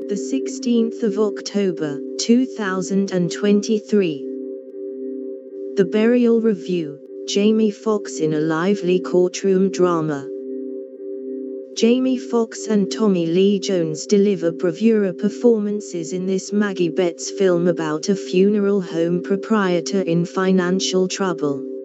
the 16th of October, 2023. The Burial Review, Jamie Foxx in a lively courtroom drama. Jamie Foxx and Tommy Lee Jones deliver bravura performances in this Maggie Betts film about a funeral home proprietor in financial trouble.